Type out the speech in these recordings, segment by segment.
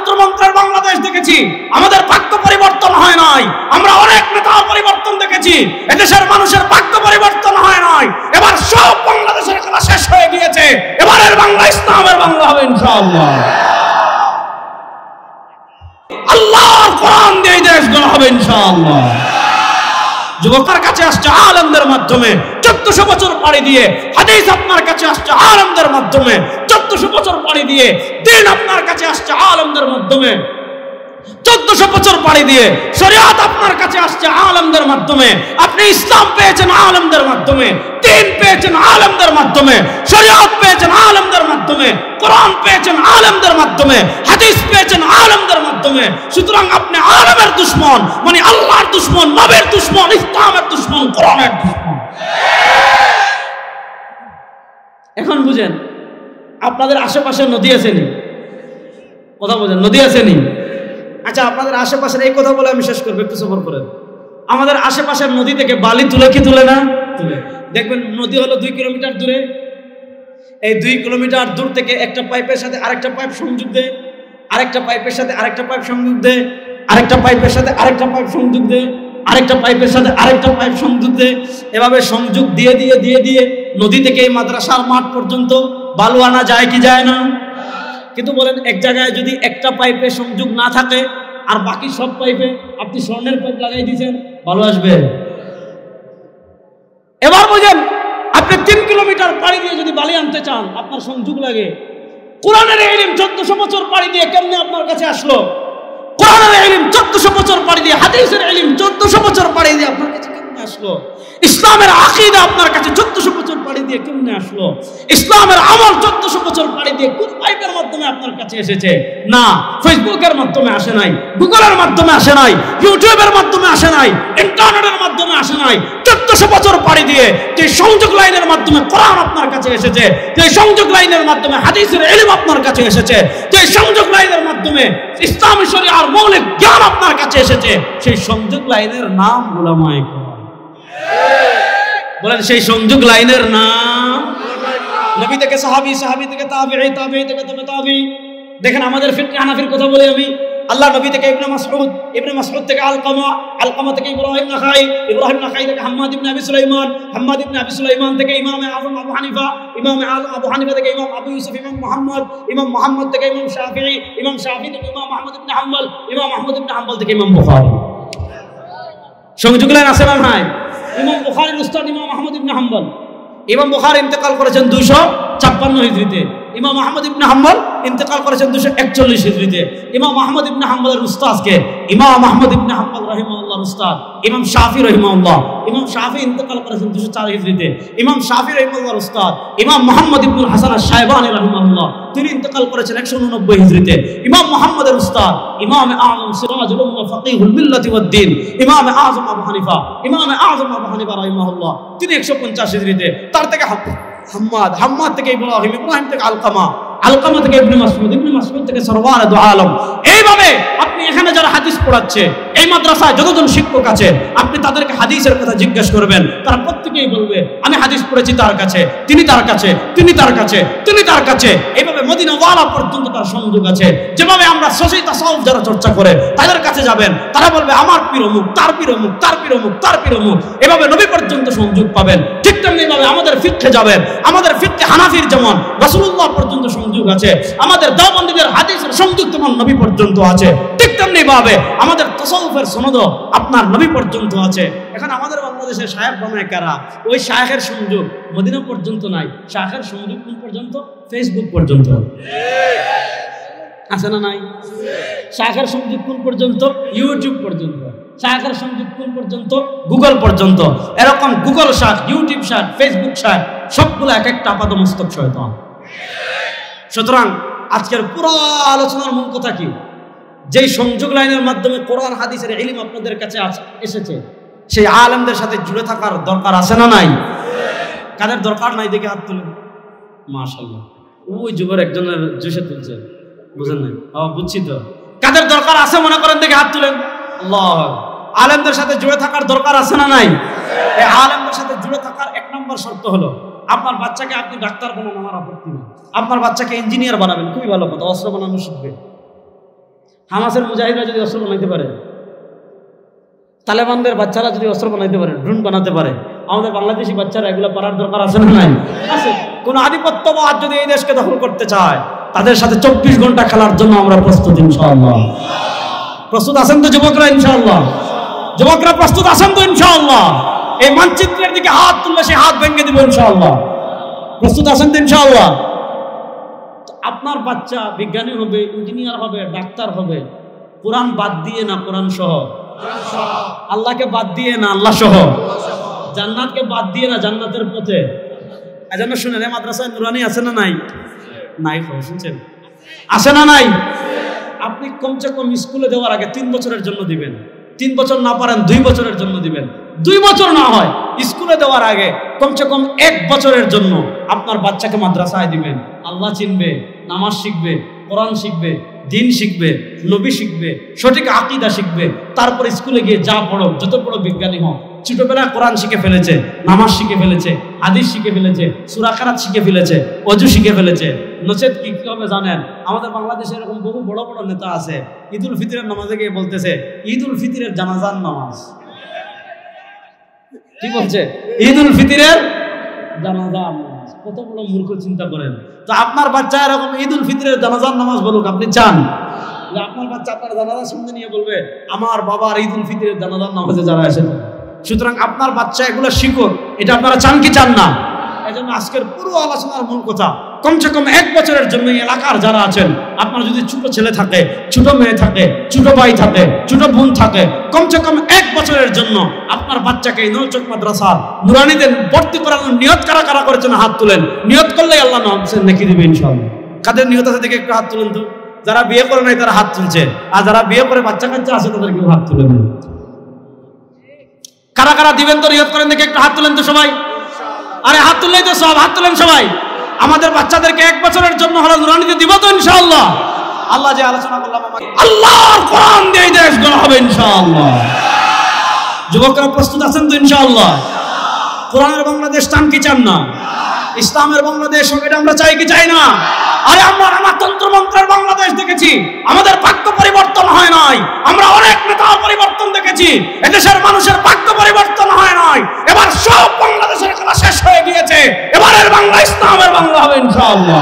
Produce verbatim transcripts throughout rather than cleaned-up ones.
তন্ত্রমন্ত্রের বাংলাদেশ দেখেছি, আমাদের ভাগ্য পরিবর্তন হয় নাই। আমরা অনেক নেতার পরিবর্তন দেখেছি, এদেশের মানুষের ভাগ্য পরিবর্তন হয় নাই। এবার সব বাংলাদেশের খেলা শেষ হয়ে গিয়েছে, এবারের বাংলা ইসলামের বাংলা হবে ইনশাআল্লাহ। আল্লাহর কোরআন দিয়ে দেশ গড়া হবে ইনশাআল্লাহ। যুবকের কাছে আসছে আলেমদের মাধ্যমে, চোদ্দশো বছর পাড়ি দিয়ে হাদিস আপনার কাছে আসছে আলেমদের মাধ্যমে, চোদ্দশো বছর পাড়ি দিয়ে দিন আপনার কাছে আসছে আলেমদের মাধ্যমে, চোদ্দশো বছর পাড়ি দিয়ে শরিয়াত আপনার কাছে আসছে আলেমদের মাধ্যমে। আপনি ইসলাম পেয়েছেন আলেমদের মাধ্যমে, দিন পেয়েছেন আলেমদের মাধ্যমে, শরিয়াত পেয়েছেন আলেমদের মাধ্যমে, কোরআন পেয়েছেন আলেমদের মাধ্যমে, হাদিস পেয়েছেন আলেমদের মাধ্যমে। সুতরাং আপনি আলেমের দুশমন মানে আল্লাহর দুশমন, নবীর দুশমন, ইসলামের দুশমন, কোরআনের দুশমন। এখন বুঝেন, আপনাদের আশেপাশে নদী আসেনি? কথা বুঝেন, নদী আসেনি? আচ্ছা, আপনাদের আশেপাশের এই কথা বলে আমি শেষ করবো, একটু সফর করেন। আমাদের আশেপাশের নদী থেকে বালি তুলে কি তুলে না? তুলে। দেখবেন নদী হলো দুই কিলোমিটার দূরে, এই দুই কিলোমিটার দূর থেকে একটা পাইপের সাথে আরেকটা পাইপ সংযোগ দেয়, আরেকটা পাইপের সাথে আরেকটা পাইপ সংযোগ দেয়, আরেকটা পাইপের সাথে আরেকটা পাইপ সংযোগ দেয়, আরেকটা পাইপের সাথে আরেকটা পাইপ সংযোগ দেয়। এভাবে সংযোগ দিয়ে দিয়ে দিয়ে দিয়ে নদী থেকে এই মাদ্রাসার মাঠ পর্যন্ত বালু আনা যায় কি যায় না? কিন্তু বলেন, এক জায়গায় যদি একটা পাইপে সংযোগ না থাকে আর বাকি সব পাইপে আপনি স্বর্ণের পাইপ লাগাই দিয়েছেন, ভালো আসবে? এবার বুঝেন, আপনি তিন কিলোমিটার পাড়ি দিয়ে যদি বালি আনতে চান, আপনার সংযোগ লাগে। কোরআনের ইলম চোদ্দশো বছর পাড়ি দিয়ে কেমনে আপনার কাছে আসলো? কোরআনের ইলম চোদ্দশো বছর পাড়ি দিয়ে, হাদিসের ইলম চোদ্দশো বছর পাড়ি দিয়ে আপনার কাছে কেমনে আসলো? ইসলামের আকীদা আপনার কাছে চোদ্দশো বছর পাড়ি দিয়ে কেমনে আসলো? ইসলামের আমল চোদ্দশো বছর পাড়ি দিয়ে কোন পাইপের মাধ্যমে আপনার কাছে এসেছে? না ফেসবুকের মাধ্যমে আসে নাই, গুগলের মাধ্যমে আসে নাই, ইউটিউবের মাধ্যমে আসে নাই, ইন্টারনেটের মাধ্যমে আসে নাই। চোদ্দশো বছর পাড়ি দিয়ে যে সংযোগ লাইনের মাধ্যমে কোরআন আপনার কাছে এসেছে, যে সংযোগ লাইনের মাধ্যমে হাদিসের ইলম আপনার কাছে এসেছে, যে সংযোগ লাইনের মাধ্যমে ইসলামী শরিয়ার মৌলিক জ্ঞান আপনার কাছে এসেছে, সেই সংযোগ লাইনের নাম উলামায়ে কেরাম। বলেন, সেই সংযোগ লাইনের নাম নবী থেকে সাহাবী, সাহাবী থেকে তাবেঈ, তাবেঈ থেকে তবে তাবেঈ। দেখেন, আমাদের ফিকহ হানাফির কথা বলি আমি। আল্লাহ নবী থেকে ইবনে মাসউদ, ইবনে মাসউদ থেকে আলকামা, আলকামা থেকে ইব্রাহিম নাখাই, ইব্রাহিম নাখাই থেকে হাম্মাদ ইবনে আবি সুলাইমান, হাম্মাদ ইবনে আবি সুলাইমান থেকে ইমাম আযম আবু হানিফা, ইমাম আযম আবু হানিফা থেকে ইমাম আবু ইউসুফ, ইমাম মুহাম্মদ, ইমাম মুহাম্মদ থেকে ইমাম শাফিঈ, ইমাম শাফিঈ থেকে ইমাম আহমদ ইবনে হাম্বল, ইমাম আহমদ ইবনে হাম্বল থেকে ইমাম বুখারী। সংযোগ লাইন আছে না নাই? ইমাম বুখারীর উস্তাদ ইমাম আহমদ ইবনে হাম্বল। ইমাম বুখারী ইন্তেকাল করেছেন দুইশো ছাপ্পান্ন হিজরিতে, ইমাম আহমদ ইবনে হাম্বল ইন্তেকাল করেছেন দুইশো একচল্লিশ হিজরিতে। ইমাম আহমদ ইবনে হাম্বলের উস্তাদকে ইমাম আহমদ ইবনে হাম্বল রাহিমাহুল্লাহর উস্তাদ ইমাম শাফি রাহিমাহুল্লাহ। ইমাম শাফি ইন্তেকাল করেছেন দুইশো চার হিজরিতে। ইমাম শাফি রাহিমাহুল্লাহর উস্তাদ ইমাম মুহাম্মদ ইবনুল হাসান আশ-শায়বানী রাহিমাহুল্লাহ, তিনি ইন্তেকাল করেছেন একশো উননব্বই হিজরিতে। ইমাম মুহাম্মদের উস্তাদ ইমাম আযম সিরাজুল উম্মাহ ফাকিহুল মিল্লাতি ওয়াদ দ্বীন ইমাম আযম আবু হানিফা, ইমাম আযম আবু হানিফা রাহিমাহুল্লাহ, তিনি একশো পঞ্চাশ হিজরিতে। তার থেকে হাম্মাদ, হাম্মাদ থেকে ইব্রাহিম, ইব্রাহিম থেকে আলকামা, আলকামা থেকে ইবনে মাসউদ, ইবনে মাসউদ থেকে সরওয়ার দু আলম। এইভাবে আপনি এখানে যারা হাদিস পড়াচ্ছে, এই মাদ্রাসায় যতজন শিক্ষক আছে, আপনি তাদেরকে হাদিসের কথা জিজ্ঞেস করবেন, তারা প্রত্যেকেই বলবে আমি হাদিস পড়েছি তার কাছে, তিনি তার কাছে, তিনি তার কাছে, তিনি তার কাছে। এইভাবে মদিনা ওয়ালা পর্যন্ত তার সংযোগ আছে। যেভাবে আমরা সহি তাসাউফ যারা চর্চা করে তাদের কাছে যাবেন, তারা বলবে আমার পীর অমুক, তার পীর অমুক, তার পীর অমুক, তার পীর অমুক। এভাবে নবী পর্যন্ত সংযোগ পাবেন। ঠিক তেমনি ভাবে আমাদের ফিকহে যাবেন, আমাদের ফিকহে হানাফির যেমন রাসূলুল্লাহ পর্যন্ত সংযোগ আছে, আমাদের দেওবন্দীদের হাদিসের সংযোগ তেমন নবী পর্যন্ত আছে। ঠিক তেমনি ভাবে আমাদের তাসাউফের সনদ আপনার নবী পর্যন্ত আছে। এখন আমাদের বাংলাদেশে শায়েখ বানায় কারা? ওই শায়েখের সংযোগ মদিনা পর্যন্ত নাই, শায়েখের সংযোগ কোন পর্যন্ত? ফেসবুক পর্যন্ত। আছে না নাই? শায়েখের সংযোগ কোন পর্যন্ত? ইউটিউব পর্যন্ত। শায়েখের সংযোগ কোন পর্যন্ত? গুগল পর্যন্ত। এরকম গুগল শায়েখ, ইউটিউব শায়েখ, ফেসবুক শায়েখ, সবগুলো এক একটা আপাদমস্তক শয়তান। সুতরাং আজকের পুরো আলোচনার মূল কথা কি? যেই সংযোগ লাইনের মাধ্যমে কোরআন হাদিসের ইলম আপনাদের কাছে এসেছে, সেই আলেমদের সাথে জুড়ে থাকার দরকার আছে না নাই? কাদের দরকার নাই দেখে হাত তুলেন। মাশাআল্লাহ, ওই যুগের একজনের জুসে তুলছে, বুঝেন নাই? বুঝছি তো। কাদের দরকার আছে মনে করেন দেখে হাত তুলেন। আল্লাহ, আলেমদের সাথে জুড়ে থাকার দরকার আছে না নাই? এই আলেমদের সাথে জুড়ে থাকার এক নম্বর শর্ত হলো, আপনার বাচ্চাকে আপনি ডাক্তার বানান, আমার আপত্তি নেই। আপনার বাচ্চাকে ইঞ্জিনিয়ার বানাবেন, খুবই ভালো কথা, অস্ত্র বানানো শিখবে। হামাসের মুজাহিদরা যদি অস্ত্র বানাইতে পারে, তালেবানদের বাচ্চারা যদি অস্ত্র বানাইতে পারে, ড্রোন বানাতে পারে, আমাদের বাংলাদেশি বাচ্চারা এগুলো পারার দরকার আছে না নাই? আছে। কোন আধিপত্যবাদ যদি এই দেশকে দখল করতে চায়, তাদের সাথে চব্বিশ ঘন্টা খেলার জন্য আমরা প্রস্তুত ইনশাআল্লাহ। প্রস্তুত আছেন তো যুবকরা? ইনশাআল্লাহ। যুবকরা প্রস্তুত আছেন তো? ইনশাআল্লাহ। এই মানচিত্রের দিকে হাত তুললে সে হাত ভেঙে দিব ইনশাআল্লাহ। প্রস্তুত আছেন তো? ইনশাআল্লাহ। আপনার বাচ্চা বিজ্ঞানী হবে, ইঞ্জিনিয়ার হবে, ডাক্তার হবে, কোরআন বাদ দিয়ে না কোরআন সহ, আল্লাহকে বাদ দিয়ে না আল্লাহ সহ, জান্নাতকে বাদ দিয়ে না জান্নাতের পথে। এজন্য শুনেন, এই মাদ্রাসায় নুরানি আছে না নাই? নাই। শুনছেন? আছে না নাই? আপনি কমসে কম স্কুলে দেওয়ার আগে তিন বছরের জন্য দিবেন। তিন বছর না পারেন দুই বছরের জন্য দিবেন। দুই বছর না হয় স্কুলে দেওয়ার আগে কমসে কম এক বছরের জন্য আপনার বাচ্চাকে মাদ্রাসায় দিবেন। আল্লাহ চিনবে, নামাজ শিখবে, কোরআন শিখবে, দিন শিখবে, নবী শিখবে, সঠিক আকীদা শিখবে। তারপর স্কুলে গিয়ে যা পড়ো, যত বড় বিজ্ঞানী হোক, ছোটবেলায় কোরআন শিখে ফেলেছে, নামাজ শিখে ফেলেছে, হাদিস শিখে ফেলেছে, সূরা কারাত শিখে ফেলেছে, ওযু শিখে ফেলেছে। নচেত কি হবে জানেন? আমাদের বাংলাদেশে এরকম বহু বড় বড় নেতা আছে, ঈদুল ফিতরের নামাজে গিয়ে বলতেছে ঈদুল ফিতরের জানাজার নামাজ। কি বলছে? ঈদুল ফিতরের জানাজার নামাজ। কত বড় মূর্খ, চিন্তা করেন তো। আপনার বাচ্চা এরকম ঈদুল ফিতরের জানাজার নামাজ বলুক, আপনি চান যে আপনার বাচ্চা আপনার জানাজার সামনে নিয়ে বলবে আমার বাবার ঈদুল ফিতরের জানাজার নামাজে যারা এসেছে? সুতরাং আপনার বাচ্চা এগুলো শিখুক, এটা আপনারা চান কি চান না? এজন্য আজকের পুরো আলোচনার মূল কথা, কমসে কম এক বছরের জন্য এলাকার যারা আছেন, আপনার যদি ছোট ছেলে থাকে, ছোট মেয়ে থাকে, ছোট ভাই থাকে, ছোট বোন থাকে, কমসে কম এক বছরের জন্য আপনার বাচ্চাকে এই নলচক মাদ্রাসা নুরানিতে ভর্তি করানোর নিয়ত কারা কারা করেছেন হাত তুলেন। নিয়ত করলেই আল্লাহ নাকি দিবে ইনশাআল্লাহ। কাদের নিয়ত আছে দেখে একটু হাত তুলেন তো। যারা বিয়ে করে নাই তারা হাত তুলছে, আর যারা বিয়ে করে বাচ্চা কাচ্চা আছে তাদের কেউ হাত তুলেন। কারা কারা দিবেন তো নিয়ত করেন দেখে একটু হাত তুলেন তো সবাই। আরে হাত তুললেই তো সব, হাত তুলেন সবাই। আমাদের বাচ্চাদেরকে এক বছরের জন্য হলো নুরানিতে দিব তো ইনশাআল্লাহ। আল্লাহ যে আলোচনা করলাম, আল্লাহর কোরআন দিয়ে দেশ গড়া হবে ইনশাআল্লাহ। যুবকরা প্রস্তুত আছেন তো ইনশাআল্লাহ? কোরআনের বাংলাদেশ চান কি চান না? ইসলামের বাংলাদেশ এটা আমরা চাই কি চাই না? আরে আমরা আমার তন্ত্রমন্ত্রের বাংলাদেশ দেখেছি, আমাদের ভাগ্য পরিবর্তন হয় নাই। আমরা অনেক নেতার পরিবর্তন দেখেছি, এদেশের মানুষের ভাগ্য পরিবর্তন হয় নাই। এবার সব বাংলাদেশের খেলা শেষ হয়ে গিয়েছে, এবারের বাংলা ইসলামের বাংলা হবে ইনশাআল্লাহ।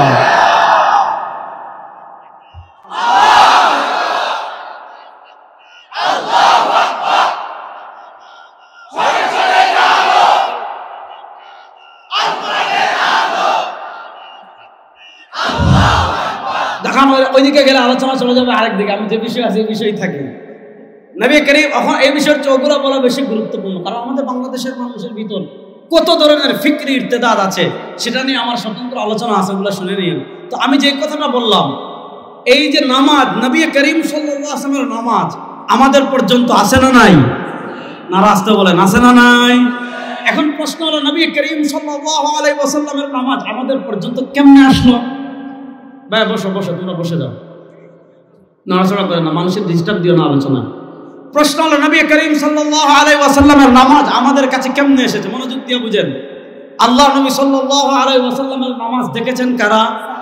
ওইদিকে গেলে আলোচনা চলে যাবে আরেক দিকে। আমি যে বিষয় আছে এই বিষয়ই থাকি। নবী করিম এখন এই বিষয়ের চৌগুলো বলা বেশি গুরুত্বপূর্ণ, কারণ আমাদের বাংলাদেশের মানুষের ভিতর কত ধরনের ফিকরি ইরতেদাদ আছে সেটা নিয়ে আমার স্বতন্ত্র আলোচনা আছে, ওগুলো শুনে নিন। তো আমি যে কথাটা বললাম, এই যে নামাজ, নবী করিম সাল্লাল্লাহু আলাইহি ওয়াসাল্লামের নামাজ আমাদের পর্যন্ত আসে না নাই? না রাস্তা বলেন আসে না নাই? এখন প্রশ্ন হলো, নবী করিম সাল্লাল্লাহু আলাইহি ওয়াসাল্লামের নামাজ আমাদের পর্যন্ত কেমনে আসলো? ভাই বসো বসো, তোমরা বসে যাও, নড়াচড়া করে না, মানুষের ডিস্টার্ব দিও না আলোচনা। প্রশ্ন হলো, নবী করিম সাল্লাল্লাহু আলাইহি ওয়াসাল্লামের নামাজ আমাদের কাছে কেমনে এসেছে? মনোযোগ দিয়ে বুঝেন। আল্লাহ নবী সাল্লাল্লাহু আলাইহি ওয়াসাল্লামের নামাজ দেখেছেন কারা?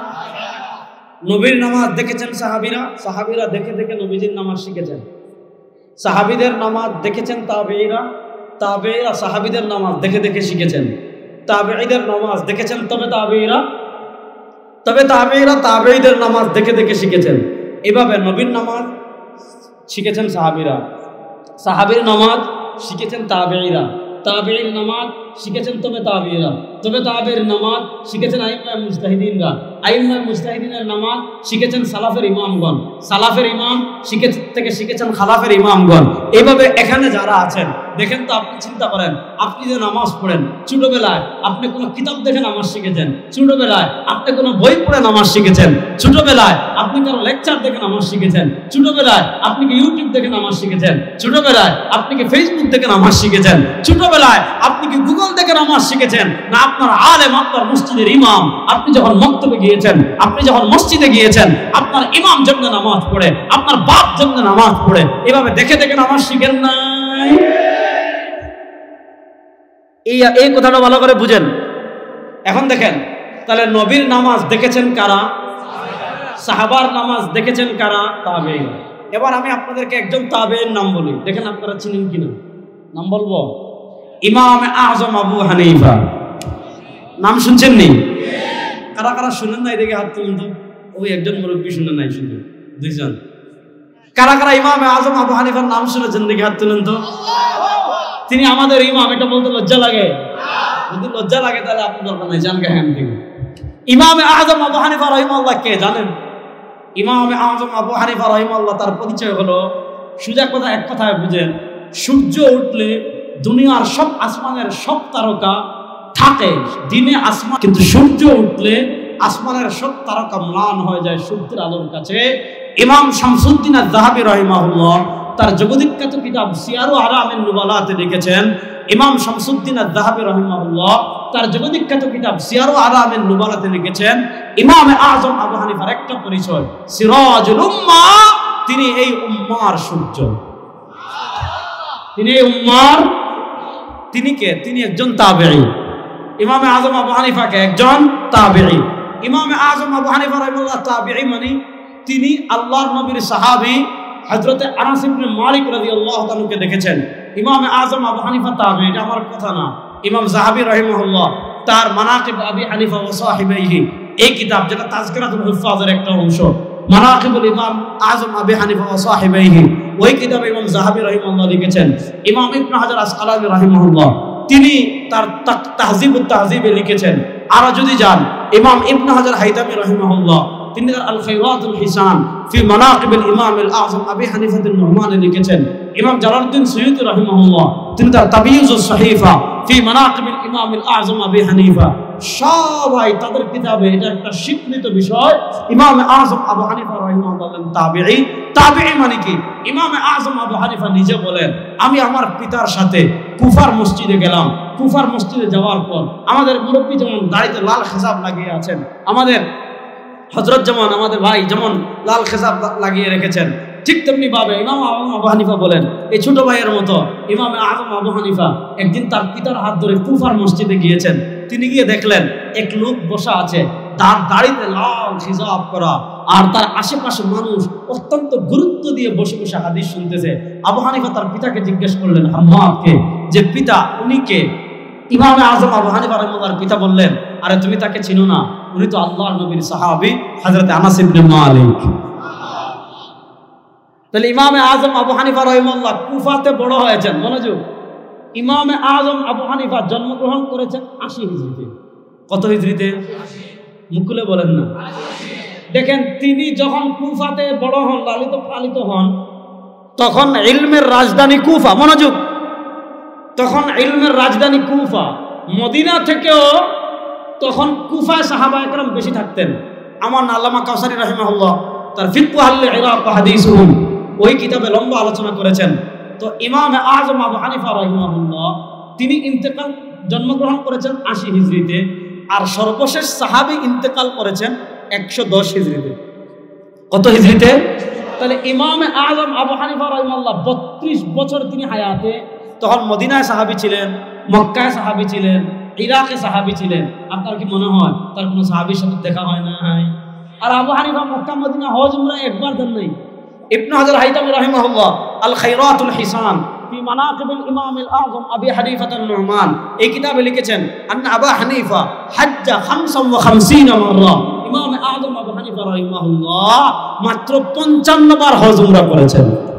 নবীর নামাজ দেখেছেন সাহাবীরা, সাহাবীরা দেখে দেখে নবীজির নামাজ শিখেছেন। সাহাবীদের নামাজ দেখেছেন তাবেঈরা, তাবেঈরা সাহাবীদের নামাজ দেখে দেখে শিখেছেন। তাবেঈদের নামাজ দেখেছেন তবে তাবেঈরা, তবে তাবেঈরা তাবেঈদের নামাজ দেখে দেখে শিখেছেন। এভাবে নবীর নামাজ শিখেছেন সাহাবীরা, সাহাবীর নামাজ শিখেছেন তাবেঈরা, তাবেঈর নামাজ শিখেছেন তবে তাবেঈরা, তবে তাবেঈর নামাজ শিখেছেন আইম্মায়ে মুজতাহিদিনরা, আইম্মায়ে মুজতাহিদিনের নামাজ শিখেছেন সালাফের ইমামগণ, সালাফের ইমাম শিখে থেকে শিখেছেন খালাফের ইমামগণ। এইভাবে এখানে যারা আছেন দেখেন তো, আপনি চিন্তা করেন, আপনি যে নামাজ পড়েন ছোটবেলায় আপনি কোনো কিতাব দেখে নামাজ শিখেছেন, ছোটবেলায় আপনি কোনো বই পড়ে নামাজ শিখেছেন, ছোটবেলায় আপনি কারো লেকচার দেখে নামাজ শিখেছেন, ছোটবেলায় আপনি কি ইউটিউব দেখে নামাজ শিখেছেন, ছোটবেলায় আপনি কি ফেসবুক দেখে নামাজ শিখেছেন, ছোটবেলায় আপনি কি গুগল দেখে নামাজ শিখেছেন, না আপনার আলেম আপনার মসজিদের ইমাম আপনি যখন মক্তবে গিয়েছেন, আপনি যখন মসজিদে গিয়েছেন আপনার ইমাম যেমন নামাজ পড়ে, আপনার বাপ যেমন নামাজ পড়ে, এভাবে দেখে দেখে নামাজ শিখেন নাই? এই এই কথাটা ভালো করে বুঝেন। এখন দেখেন, তাহলে নবীর নামাজ দেখেছেন কারা? সাহাবার নামাজ দেখেছেন কারা? তাবেঈরা। এবার আমি আপনাদেরকে একজন তাবেঈর নাম বলি, দেখেন আপনারা চিনেন কিনা। নাম বলবো, ইমাম আযম আবু হানিফা। নাম শুনছেন নি? কারা কারা শুনেন নাই দেখে হাত তুলুন তো। ওই একজন মুরব্বী শুনেন নাই, শুধু দুইজন। কারা কারা ইমাম আযম আবু হানিফার নাম শুনেছেন দেখে হাত তুলুন তো। তিনি আমাদের ইমাম, এটা বলতে লজ্জা লাগে? যদি লজ্জা লাগে তাহলে আপনি দরকার নাই, জান গায়ে থেকে। ইমাম আযম আবু হানিফা রাহিমাহুল্লাহ কে জানেন? ইমাম আযম আবু হানিফা রাহিমাহুল্লাহ তার পরিচয় হলো, সোজা কথা এক কথায় বুঝেন, সূর্য উঠলে দুনিয়ার সব আসমানের সব তারকা থাকে দিনে আসমান, কিন্তু সূর্য উঠলে আসমানের সব তারকা ম্লান হয়ে যায় সূর্যের আলোর কাছে। ইমাম শামসুদ্দিন আয-যাহাবী রাহিমাহুল্লাহ তার জগদ্বিখ্যাত কিতাব সিয়ারু আলামিন নুবালাতে লিখেছেন, ইমাম শামসুদ্দিন আয-যাহাবী রাহিমাহুল্লাহ তার জগদ্বিখ্যাত কিতাব সিয়ারু আলামিন নুবালাতে লিখেছেন, ইমাম আযম আবু হানিফার একটা পরিচয়, সিরাজুল উম্মাহ, তিনি এই উম্মার সূর্য। তিনি এই উম্মার, তিনি কে? তিনি একজন তাবেঈ। ইমাম আযম আবু হানিফা কে? একজন তাবেঈ। ইমাম আযম আবু হানিফা রাহিমাহুল্লাহ তাবেঈ মানে তিনি আল্লাহর নবীর সাহাবী হযরতে আনাস ইবনে মালিক রাদিয়াল্লাহু তাআলা কে দেখেছেন। ইমাম আযম আবু হানিফা তাবেঈ, এটা আমার কথা না। ইমাম যাহাবী রাহিমাহুল্লাহ তার মানাকিব আবি হানিফা ওয়া সাহিবাইহি এই কিতাব, যেটা তাযকিরাতুল হুফাজের একটা অংশ, মানাকিবুল ইমাম আযম আবি হানিফা ওয়া সাহিবাইহি, ওই কিতাবে ইমাম যাহাবী রাহিমাহুল্লাহ লিখেছেন। ইমাম ইবনে হাজার আসকালানী রাহিমাহুল্লাহ তিনি তার তাহযিবুত তাহযিবে লিখেছেন। আর যদি যান ইমাম ইবনে হাজার হাইতামী রাহিমাহুল্লাহ তিনি তার আল খায়রাতুল হিসান ফি মানাকিবিল ইমাম আল আযম আবি হানিফা আন-নু'মানে লিখেছেন। ইমাম জালালউদ্দিন সুয়ুতী রাহিমাহুল্লাহ তিনি তার তাবিয়ুজুস সহিফা ফি মানাকিবিল ইমাম আল আযম আবি হানিফা, সবাই তাদের কিতাবে এটা একটা স্বীকৃত বিষয়। ইমাম আযম আবু হানিফা রাহিমাহুল্লাহ তাবেঈ। তাবেঈ মানে কি? ইমাম আযম আবু হানিফা নিজে বলেন, আমি আমার পিতার সাথে কুফার মসজিদে গেলাম। কুফার মসজিদে যাওয়ার পর আমাদের মুরব্বী যেমন দাড়িতে লাল খেজাব লাগিয়ে আছেন, আমাদের হযরত যেমন আমাদের ভাই যেমন লাল খেজাব লাগিয়ে রেখেছেন, ঠিক তেমনি ভাবে ইমাম আবু হানিফা বলেন, এই ছোট ভাইয়ের মতো ইমাম আযম আবু হানিফা একদিন তার পিতার হাত ধরে কুফার মসজিদে গিয়েছেন। তিনি গিয়ে দেখলেন এক লোক বসা আছে, তার দাড়িতে লাল খিজাব করা, আর তার আশেপাশে মানুষ অত্যন্ত গুরুত্ব দিয়ে বসে বসে হাদিস শুনতেছে। আবু হানিফা তার পিতাকে জিজ্ঞেস করলেন, হাম্মাদকে, যে পিতা উনি কে? ইমাম আযম আবু হানিফা রাহিমাহুল্লাহর পিতা বললেন, আরে তুমি তাকে চিনো না, উনি তো আল্লাহর নবীর সাহাবী হযরত আনাস ইবনে মালিক। তাহলে ইমাম আযম আবু হানিফা রাহিমাহুল্লাহ কুফাতে বড় হয়েছেন। মনোযোগ, ইমাম আযম আবু হানিফা জন্মগ্রহণ করেছেন আশি হিজরিতে। কত হিজরিতে? মুকুলে বলেন না। দেখেন তিনি যখন কুফাতে বড় হন, লালিত পালিত হন, তখন ইলমের রাজধানী কুফা। মনোযোগ, তখন ইলমের রাজধানী কুফা। মদিনা থেকেও তখন কুফায় সাহাবায়ে কেরাম বেশি থাকতেন। আমার আল্লামা কাউসারী রাহিমাহুল্লাহ তার ফিকহু আহলে ইরাক ওয়া হাদিসুহুম ওই কিতাবে লম্বা আলোচনা করেছেন। তো ইমাম আযম আবু হানিফা রাহিমাহুল্লাহ তিনি ইন্তেকাল জন্মগ্রহণ করেছেন আশি হিজরিতে, আর সর্বশেষ সাহাবী ইন্তেকাল করেছেন একশো দশ হিজরিতে। কত হিজরিতে? তাহলে ইমাম আযম আবু হানিফা রাহিমাহুল্লাহ বত্রিশ বছর তিনি হায়াতে, তখন মদিনায় সাহাবী ছিলেন, মক্কায় সাহাবী ছিলেন, ইরাকে সাহাবী ছিলেন। আপনার কি মনে হয় তার কোনো সাহাবীর সাথে দেখা হয় না? আর আবু হানিফা মক্কা মদিনা হজ উমরা একবার দেন নাই। ইবনে হাজার হাইতামী রাহিমাহুল্লাহ আল খায়রাতুল হিসান ফি মানাকিবিল ইমাম আল আযম আবি হানিফা আন-নু'মান এই কিতাবে লিখেছেন, আন্না আবু হানিফা হাজ্জা খামসা ওয়া খামসিনা মাররা। ইমাম আযম আবু হানিফা রাহিমাহুল্লাহ মাত্র পঞ্চান্ন বার হজ উমরা করেছেন।